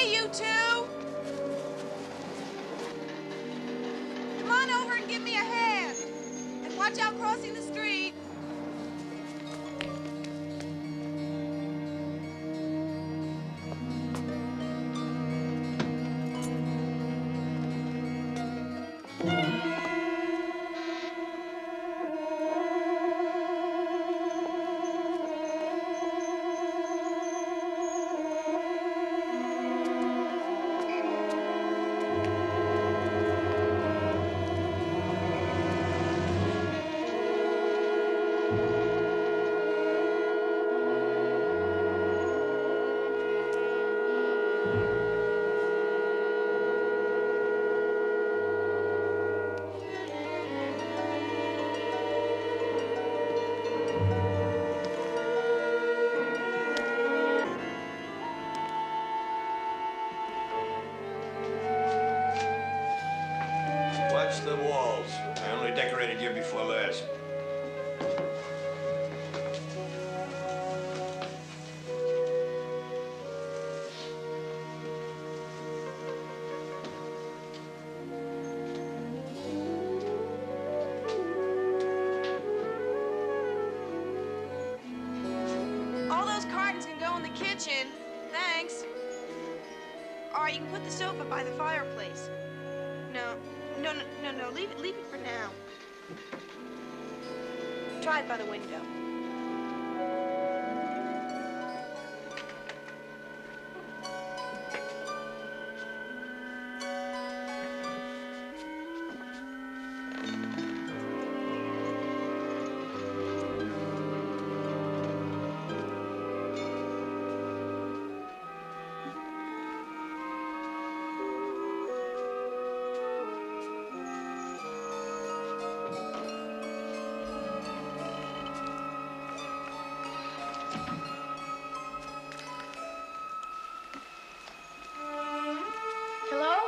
Hey, you two! Come on over and give me a hand. And watch out crossing the street. Watch the walls. I only decorated year before last. All those cartons can go in the kitchen. Thanks. Or you can put the sofa by the fireplace. No. Leave it for now. Try it by the window. Hello?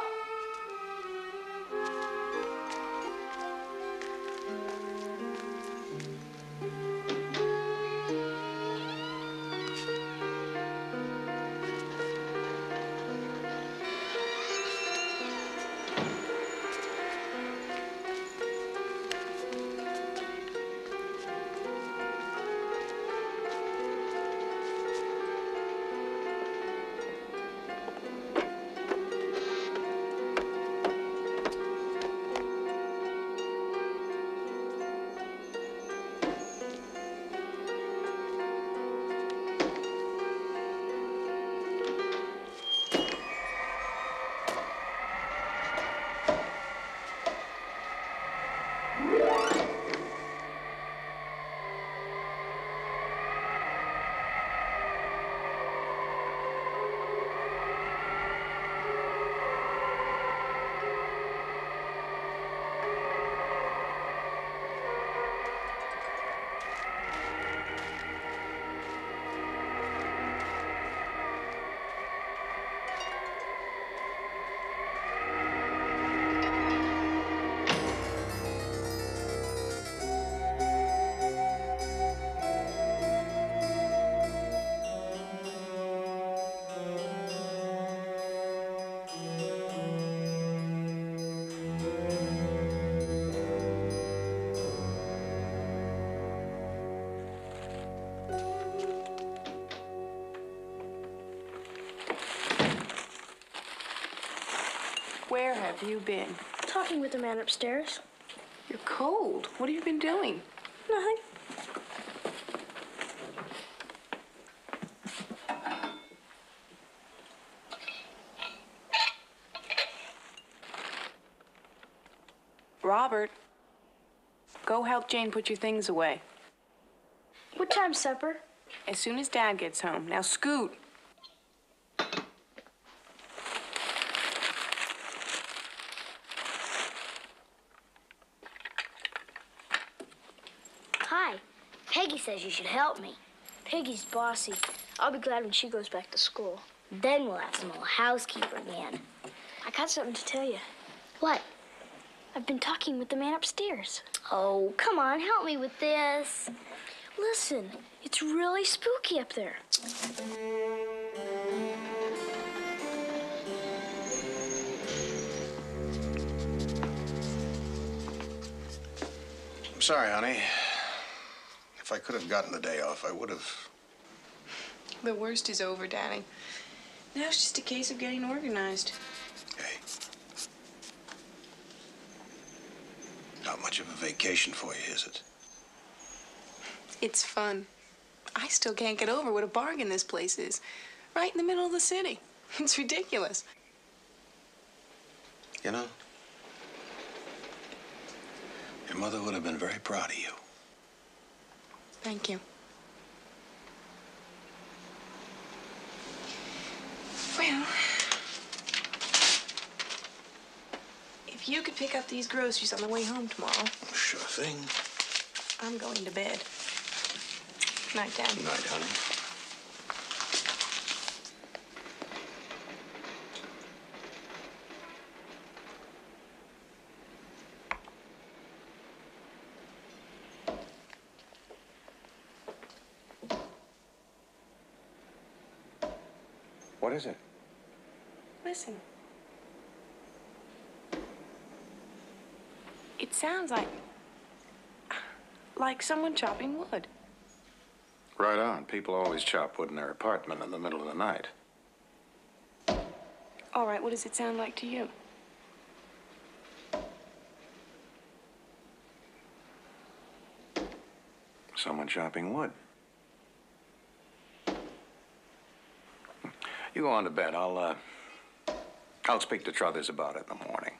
Where have you been? Talking with the man upstairs. You're cold. What have you been doing? Nothing. Robert, go help Jane put your things away. What time's supper? As soon as Dad gets home. Now scoot. Hi. Peggy says you should help me. Peggy's bossy. I'll be glad when she goes back to school. Then we'll have some old housekeeper again. I got something to tell you. What? I've been talking with the man upstairs. Oh, come on, help me with this. Listen, it's really spooky up there. sorry, honey. If I could have gotten the day off, I would have. The worst is over, Daddy. Now it's just a case of getting organized. Hey. Not much of a vacation for you, is it? It's fun. I still can't get over what a bargain this place is. Right in the middle of the city. It's ridiculous. You know, your mother would have been very proud of you. Thank you. Well, if you could pick up these groceries on the way home tomorrow. Sure thing. I'm going to bed. Night, Dad. Good night, honey. What is it? Listen. It sounds like someone chopping wood. Right on. People always chop wood in their apartment in the middle of the night. All right, what does it sound like to you? Someone chopping wood. You go on to bed. I'll speak to Trothers about it in the morning.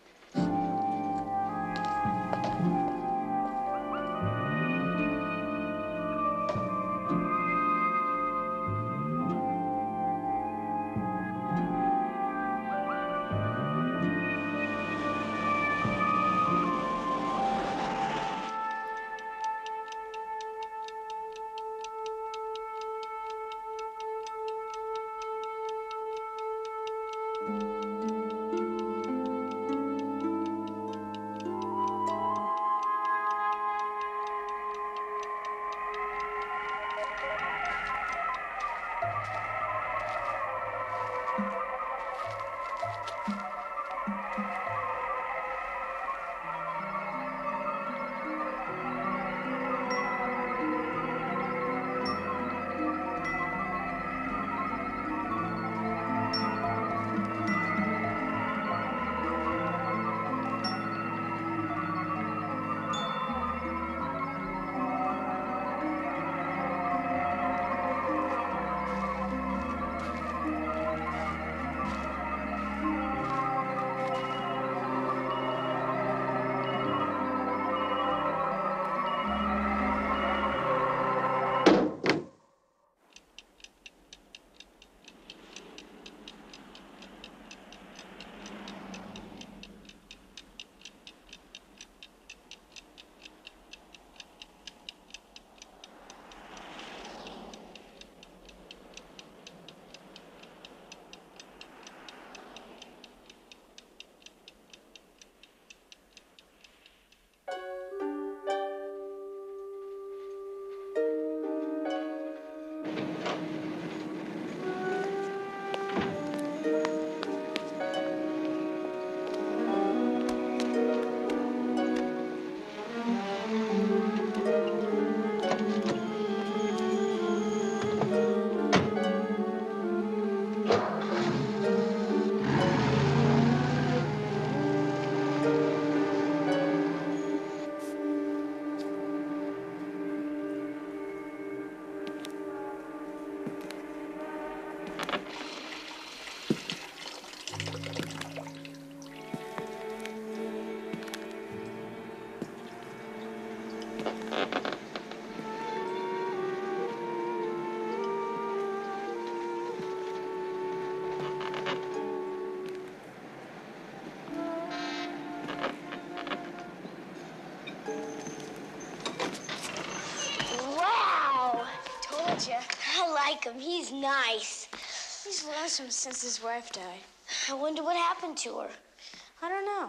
I like him. He's nice. He's lonesome since his wife died. I wonder what happened to her. I don't know.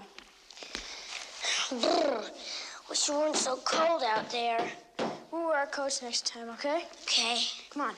Brr. Wish you weren't so cold out there. We'll wear our coats next time, okay? Okay. Come on.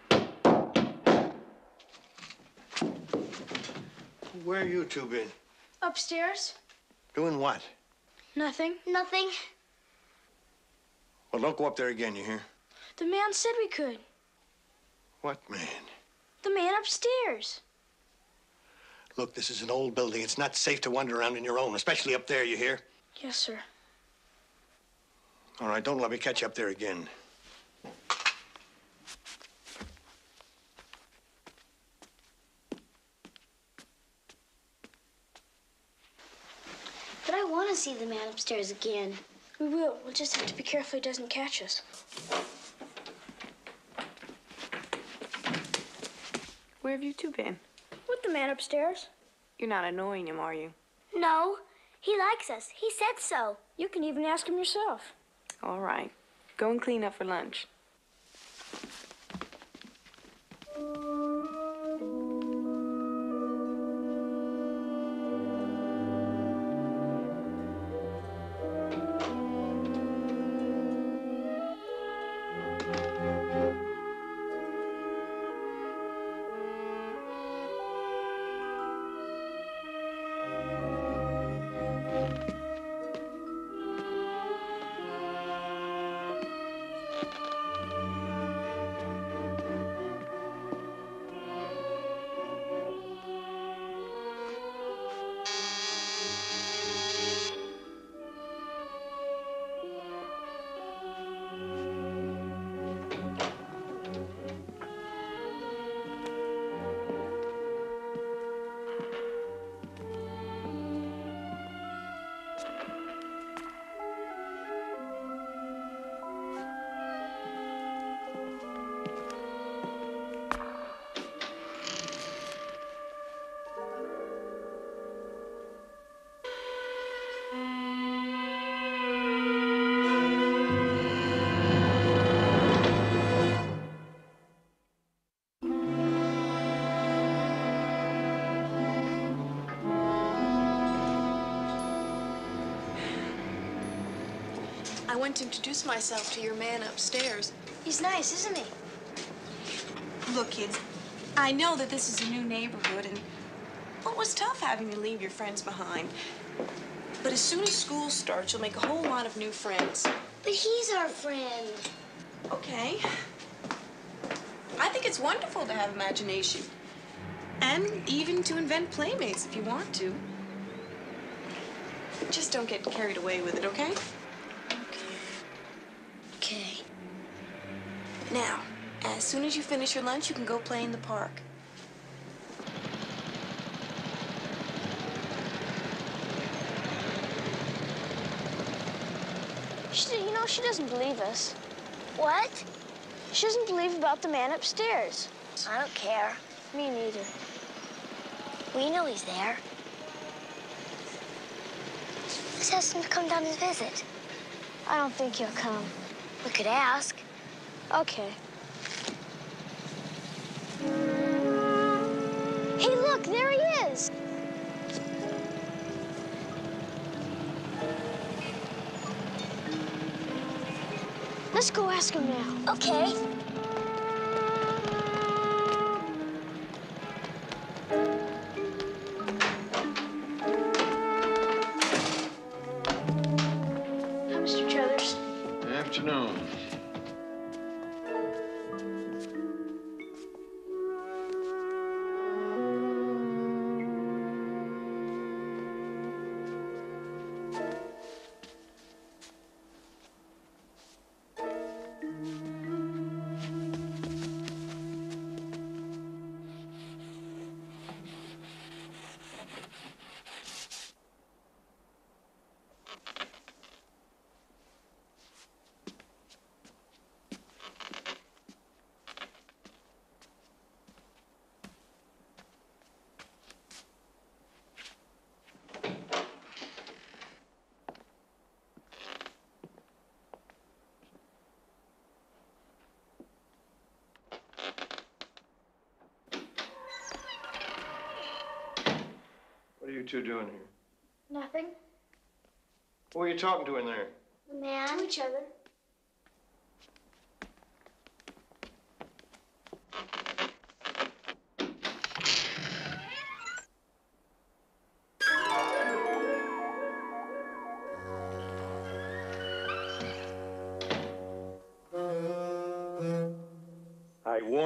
Where you two been? Upstairs? Doing what? Nothing. Nothing. Well, don't go up there again, you hear? The man said we could. What man? The man upstairs. Look, this is an old building. It's not safe to wander around on your own, especially up there, you hear? Yes, sir. All right, don't let me catch you up there again. But I want to see the man upstairs again. We will. We'll just have to be careful he doesn't catch us. Where have you two been? With the man upstairs. You're not annoying him, are you? No, he likes us. He said so. You can even ask him yourself. All right. Go and clean up for lunch. I went to introduce myself to your man upstairs. He's nice, isn't he? Look, kids, I know that this is a new neighborhood, and well, it was tough having to leave your friends behind. But as soon as school starts, you'll make a whole lot of new friends. But he's our friend. Okay. I think it's wonderful to have imagination. And even to invent playmates if you want to. Just don't get carried away with it, okay? Okay. Now, as soon as you finish your lunch, you can go play in the park. She doesn't believe us. What? She doesn't believe about the man upstairs. I don't care. Me neither. We know he's there. Let's ask him to come down and visit. I don't think he'll come. We could ask. Okay. Hey, look, there he is. Let's go ask him now. Okay. Hi, Mr. Struthers. Afternoon. What are you two doing here? Nothing. Who are you talking to in there? The man. To each other.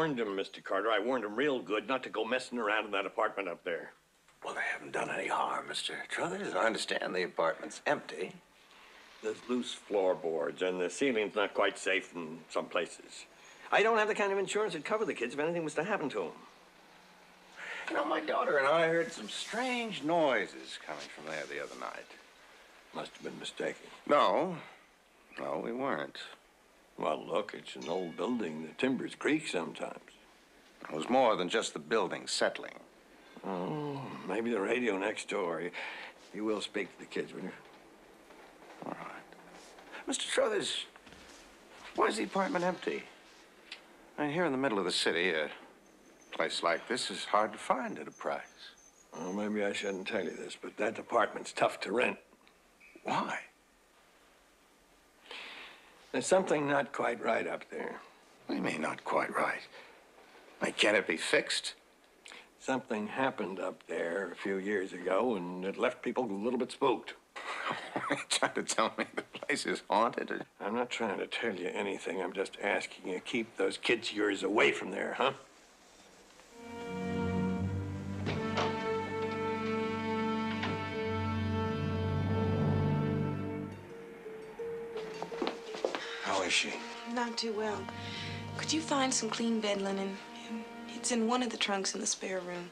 warned him, Mr. Carter. I warned him real good not to go messing around in that apartment up there. Well, they haven't done any harm, Mr. Truthers. I understand the apartment's empty. There's loose floorboards, and the ceiling's not quite safe in some places. I don't have the kind of insurance that'd cover the kids if anything was to happen to them. You know, my daughter and I heard some strange noises coming from there the other night. Must have been mistaken. No, we weren't. Well, look, it's an old building. The timbers creak sometimes. It was more than just the building settling. Oh, maybe the radio next door. You will speak to the kids, will you? All right. Mr. Truthers, why is the apartment empty? I mean, here in the middle of the city, a place like this is hard to find at a price. Well, maybe I shouldn't tell you this, but that apartment's tough to rent. Why? There's something not quite right up there. What do you mean, not quite right? Like, can't it be fixed? Something happened up there a few years ago, and it left people a little bit spooked. Are you trying to tell me the place is haunted? Or... I'm not trying to tell you anything. I'm just asking you to keep those kids of yours away from there, huh? How is she? Not too well. Could you find some clean bed linen? It's in one of the trunks in the spare room.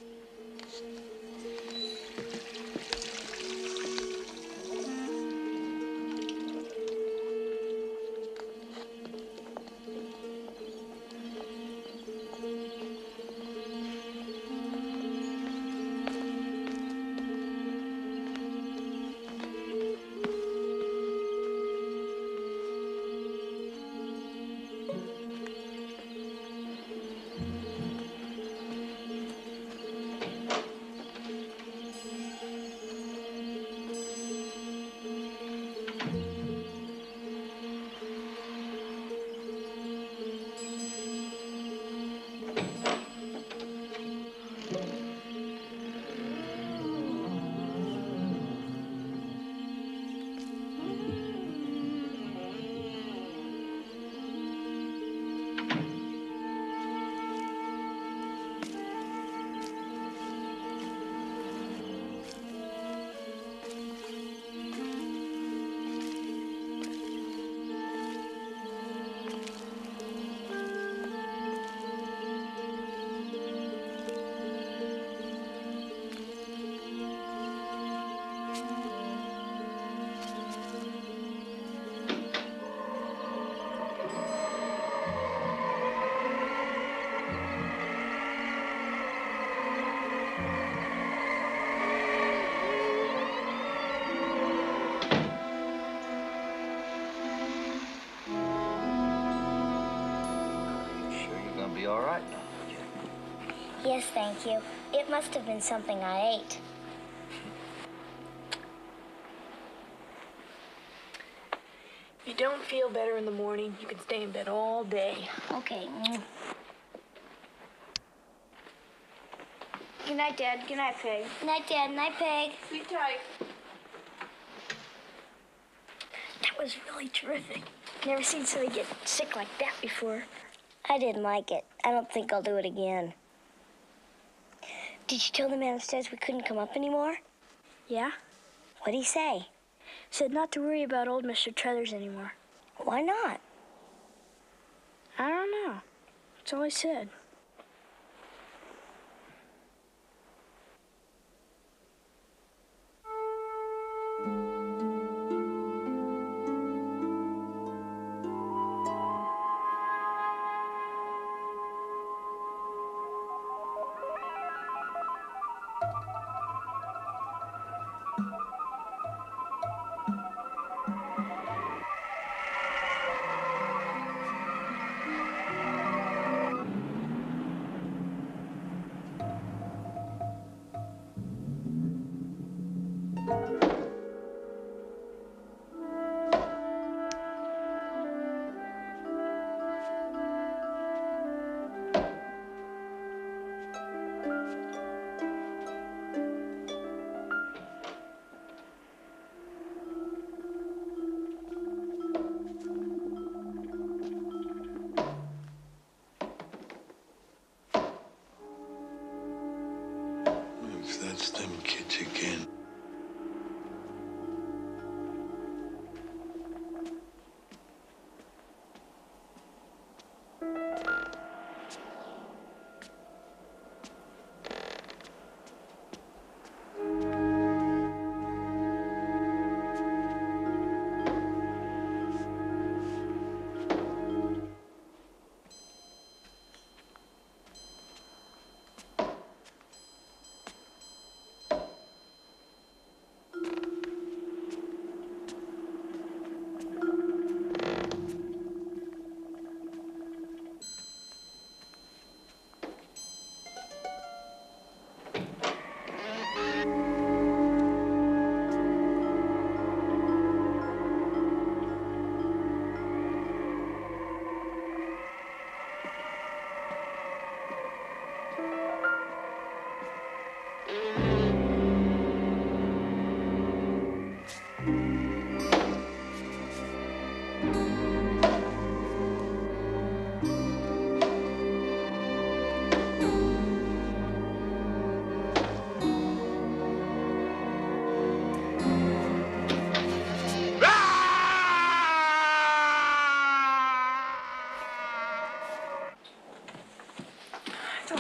Be all right now. Yes, thank you. It must have been something I ate. If you don't feel better in the morning, you can stay in bed all day. Okay. Good night, Dad. Good night, Peg. Good night, Dad. Good night, Peg. Sleep tight. That was really terrific. Never seen somebody get sick like that before. I didn't like it. I don't think I'll do it again. Did you tell the man upstairs we couldn't come up anymore? Yeah? What'd he say? Said not to worry about old Mr. Truthers anymore. Why not? I don't know. That's all he said.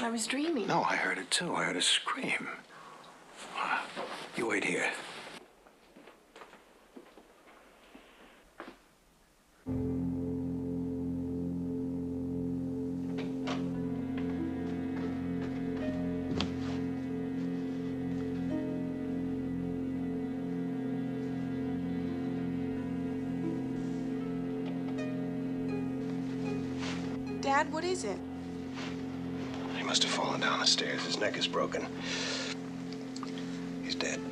thought I was dreaming. No, I heard it too. I heard a scream. You wait here. Dad, what is it? He must have fallen down the stairs. His neck is broken. He's dead.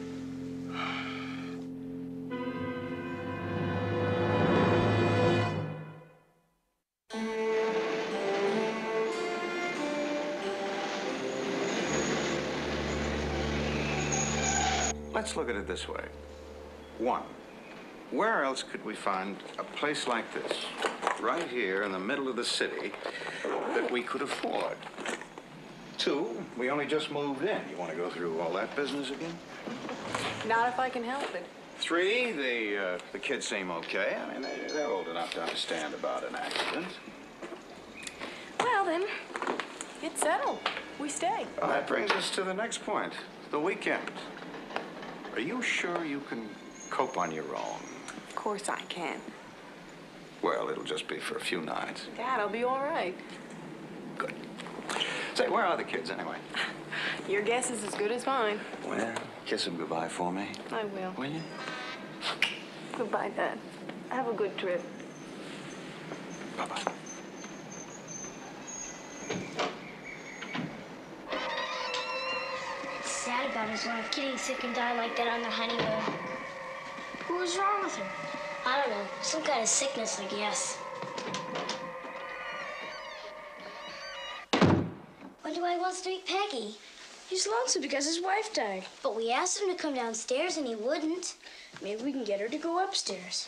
Let's look at it this way. One, where else could we find a place like this, right here in the middle of the city, that we could afford? Two, we only just moved in. You want to go through all that business again? Not if I can help it. Three, the kids seem okay. I mean, they're old enough to understand about an accident. Well, then, it's settled. We stay. Well, that brings us to the next point, the weekend. Are you sure you can cope on your own? Of course I can. Well, it'll just be for a few nights. Dad, I'll be all right. Good. Say, where are the kids anyway? Your guess is as good as mine. Well, kiss them goodbye for me. I will. Will you? Goodbye, Dad. Have a good trip. Bye-bye. It's sad about his wife getting sick and die like that on their honeymoon. What was wrong with her? I don't know. Some kind of sickness, I guess. Wonder why he wants to meet Peggy. He's lonesome because his wife died. But we asked him to come downstairs and he wouldn't. Maybe we can get her to go upstairs.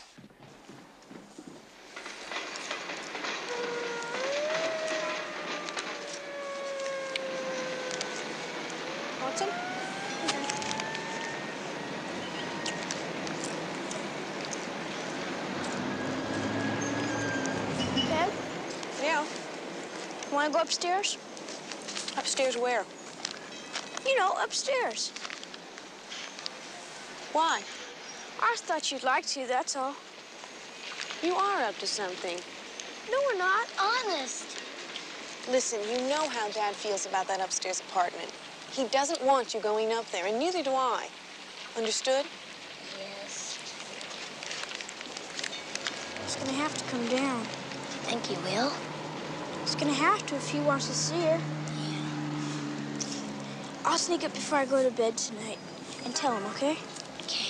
Watson? Dad, Yeah. you want to go upstairs? Upstairs where? You know, upstairs. Why? I thought you'd like to, that's all. You are up to something. No, we're not. Honest. Listen, you know how Dad feels about that upstairs apartment. He doesn't want you going up there, and neither do I. Understood? Yes. He's gonna have to come down. Think he will? He's gonna have to if he wants to see her. I'll sneak up before I go to bed tonight and tell him, okay? Okay.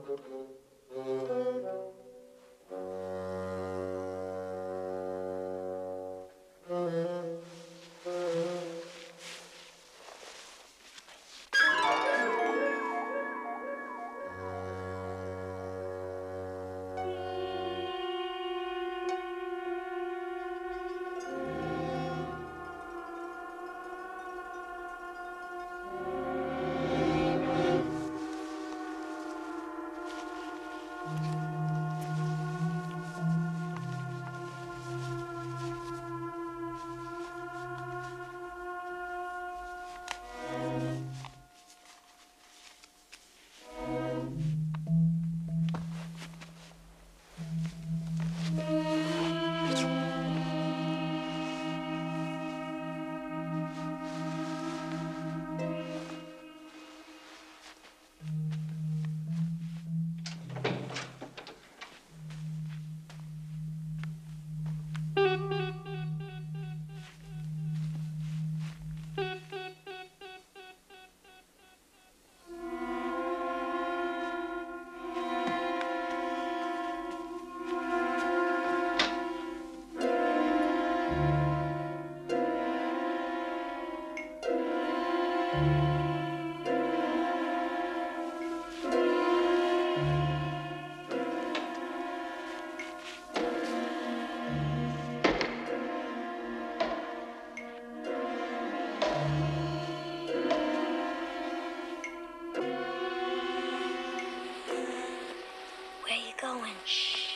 Going. Shh.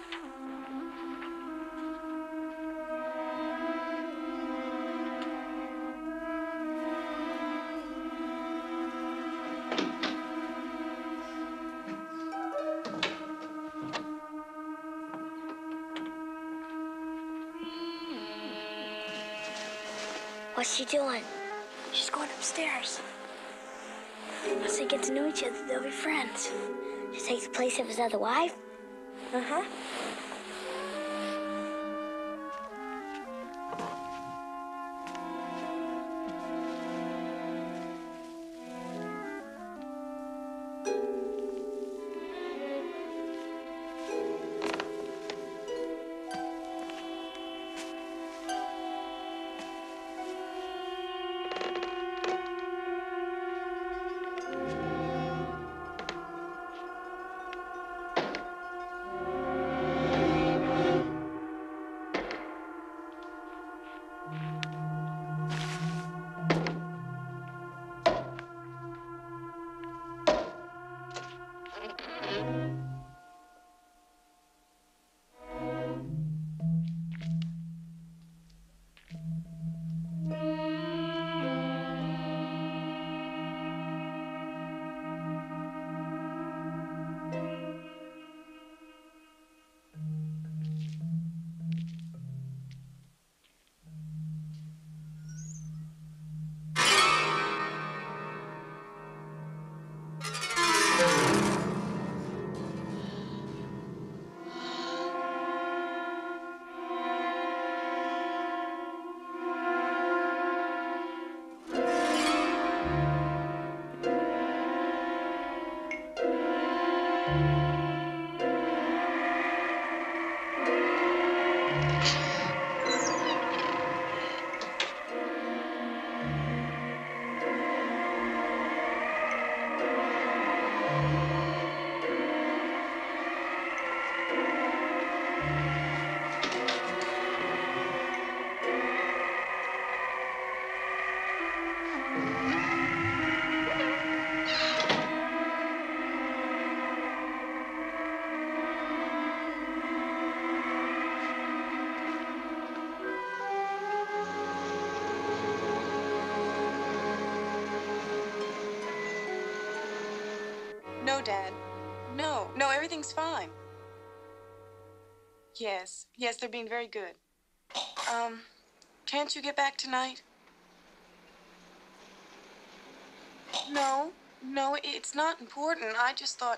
What's she doing? She's going upstairs. Once they get to know each other, they'll be friends. She takes the place of his other wife? Uh-huh. No, Dad. No, everything's fine. Yes, they're being very good. Can't you get back tonight? No, it's not important. I just thought...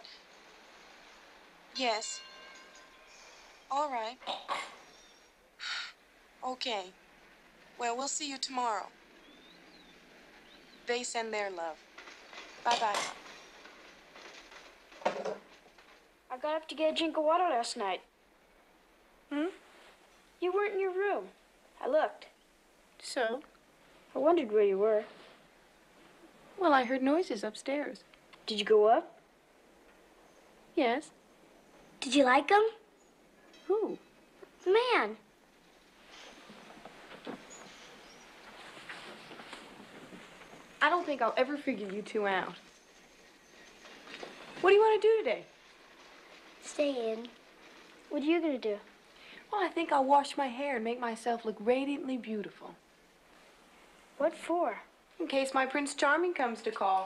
Yes. All right. Okay. Well, we'll see you tomorrow. They send their love. Bye-bye. I got up to get a drink of water last night. Hmm? You weren't in your room. I looked. So? I wondered where you were. Well, I heard noises upstairs. Did you go up? Yes. Did you like him? Who? Man. I don't think I'll ever figure you two out. What do you want to do today? Stay in. What are you gonna do? Well, I think I'll wash my hair and make myself look radiantly beautiful. What for? In case my Prince Charming comes to call.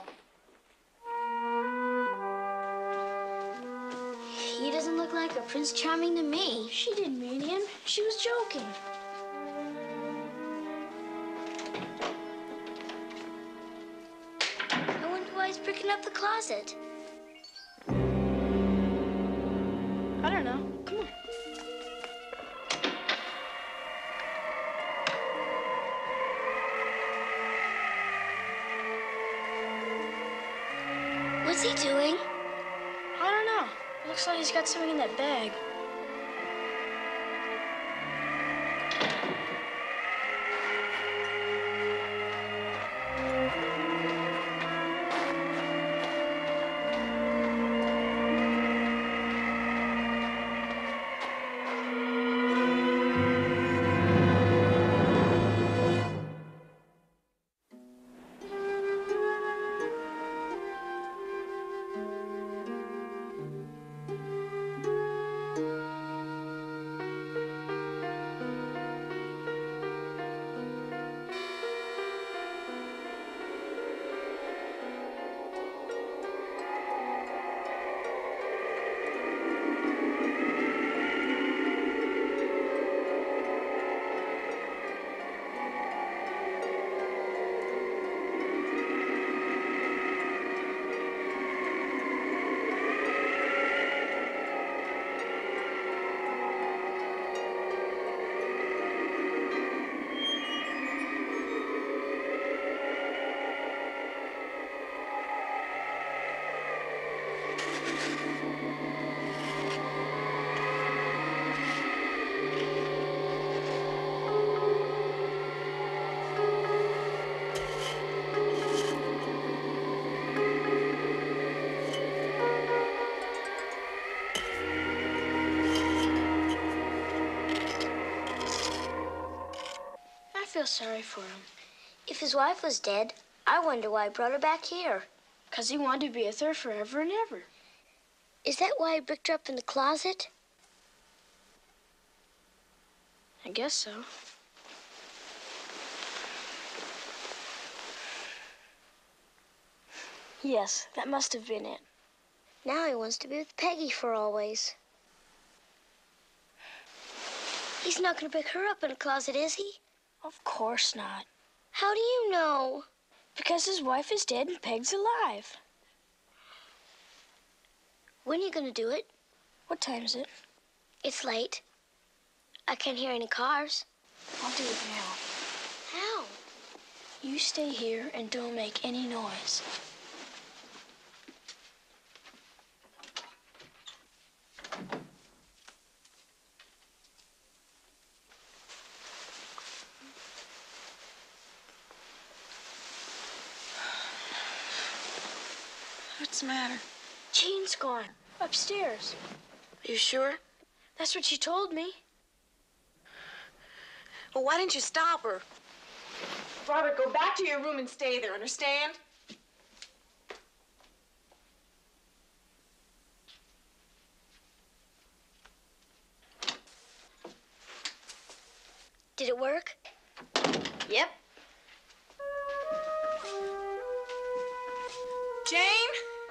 He doesn't look like a Prince Charming to me. She didn't mean him. She was joking. I wonder why he's picking up the closet. I don't know. Come on. What's he doing? I don't know. Looks like he's got something in that bag. I feel sorry for him. If his wife was dead, I wonder why he brought her back here. 'Cause he wanted to be with her forever and ever. Is that why he bricked her up in the closet? I guess so. Yes, that must have been it. Now he wants to be with Peggy for always. He's not going to pick her up in a closet, is he? Of course not. How do you know? Because his wife is dead and Peg's alive. When are you going to do it? What time is it? It's late. I can't hear any cars. I'll do it now. How? You stay here and don't make any noise. What's the matter? Jean's gone. Upstairs. You sure? That's what she told me. Well, why didn't you stop her? Robert, go back to your room and stay there, understand? Did it work? Yep. Jane?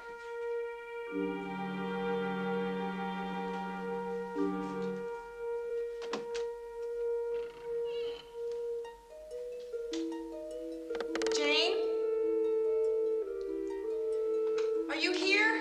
Jane? Are you here?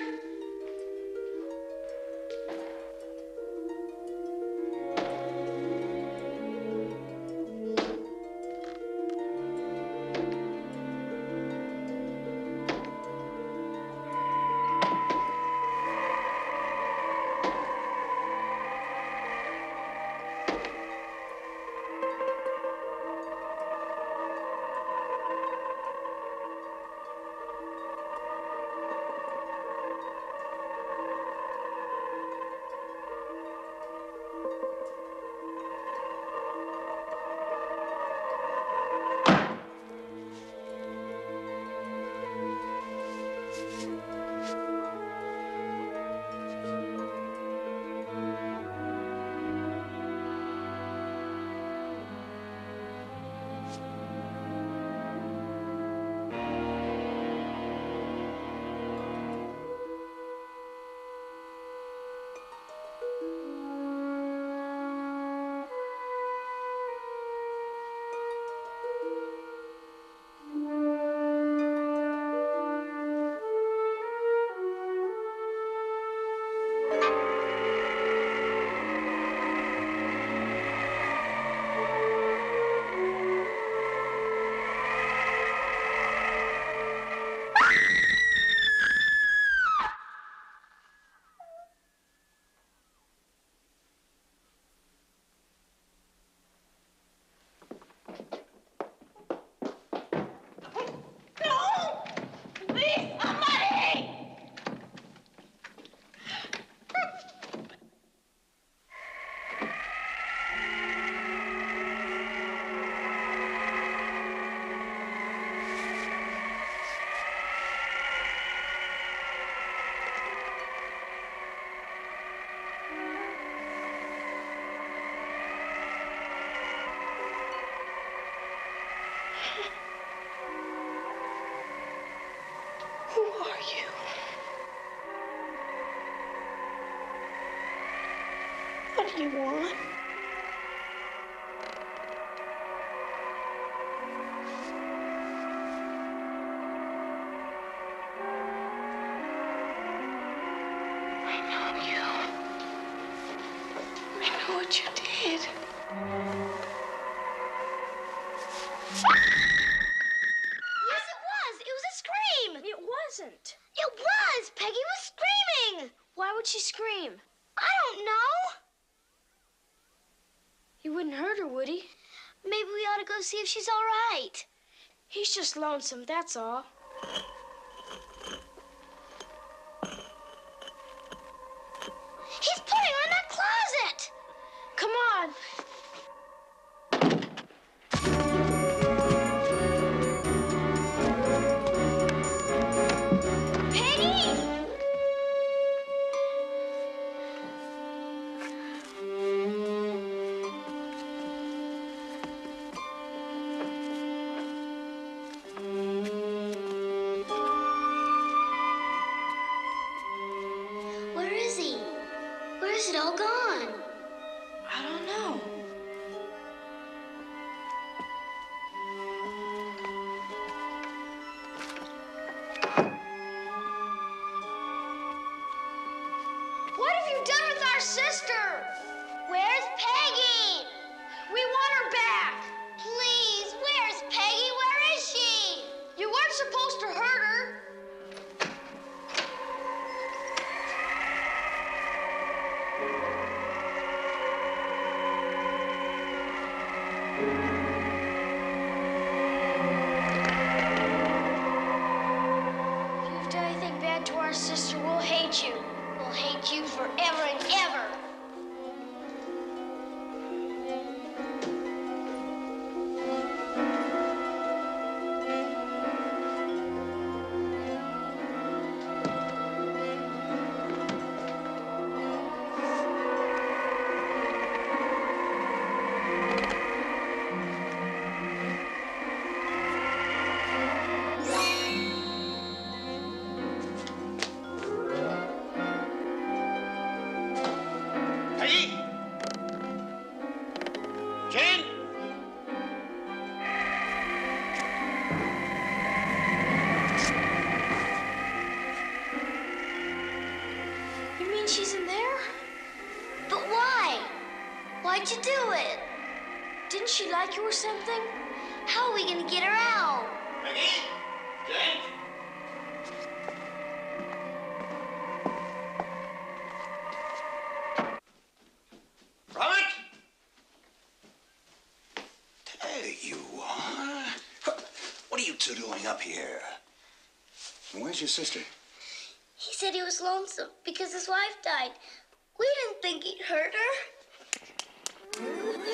you. What do you want? I know you. I know what you did. Yes, it was. It was a scream. It wasn't. It was. Peggy was screaming. Why would she scream? I don't know. He wouldn't hurt her, would he? Maybe we ought to go see if she's all right. He's just lonesome, that's all. He's putting her in that closet. Come on. Peggy! Where is he? Where is it all gone? I don't know. What have you done with our sister? Where's Peggy? We want her back. Please, where's Peggy? Where is she? You weren't supposed to hurt her. If you've done anything bad to our sister, we'll hate you. We'll hate you forever and ever. Peggy! Jane! You mean she's in there? But why? Why'd you do it? Didn't she like you or something? How are we gonna get her out? Peggy! Jane! Robert! There you are. What are you two doing up here? Where's your sister? He said he was lonesome because his wife died. We didn't think he'd hurt her.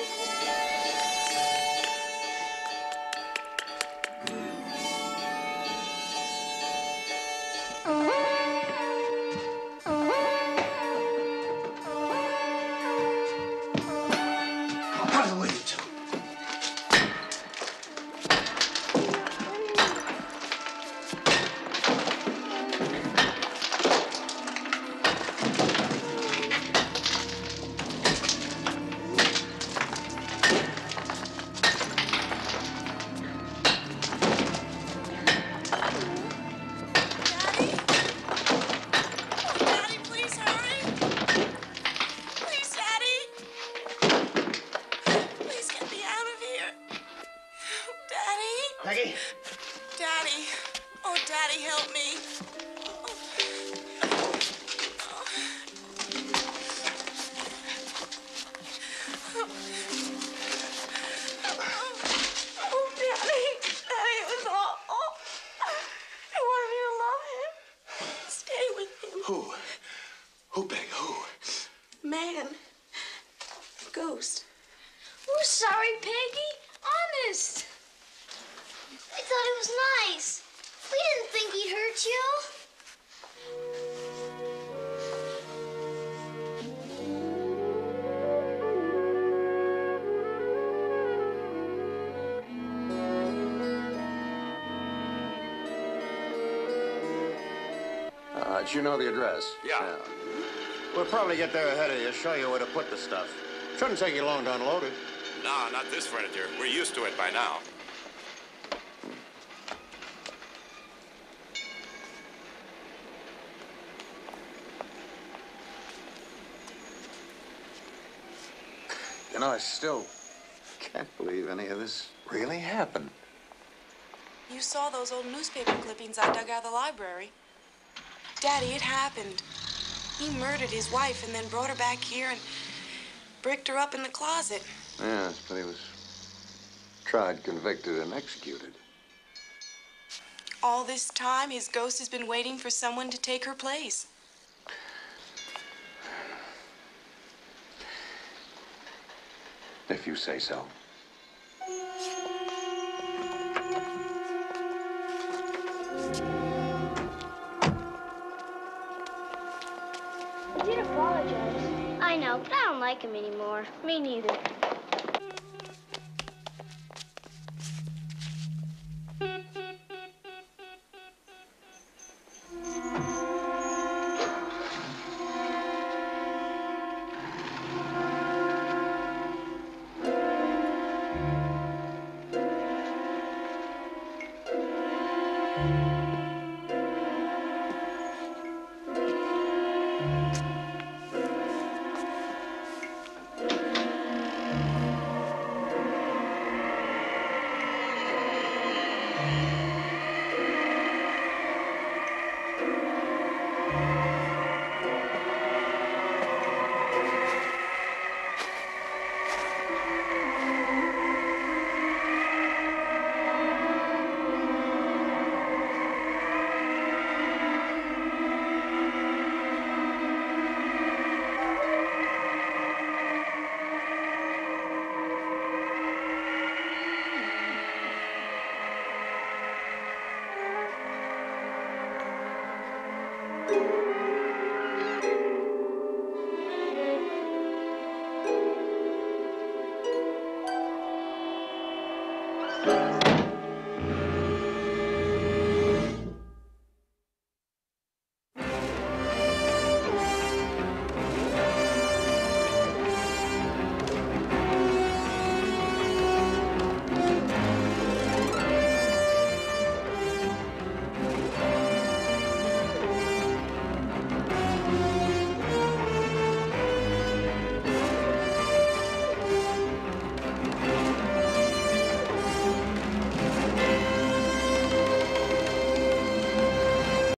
Out of the way, you two. Daddy, please hurry. Please, Daddy. Please get me out of here. Daddy. Peggy? Daddy. Oh, Daddy, help me. Oh, Daddy. Daddy, it was awful. I wanted you to love him. Stay with him. Who? Who, Peg? Who? Man. A ghost. We're sorry, Peggy. Honest. I thought it was nice. We didn't think he'd hurt you. Right, you know the address? Yeah. We'll probably get there ahead of you, show you where to put the stuff. Shouldn't take you long to unload it. No, not this furniture. We're used to it by now. You know, I still can't believe any of this really happened. You saw those old newspaper clippings I dug out of the library. Daddy, it happened. He murdered his wife and then brought her back here and bricked her up in the closet. Yes, but he was tried, convicted, and executed. All this time, his ghost has been waiting for someone to take her place. If you say so. He did apologize. I know, but I don't like him anymore. Me neither.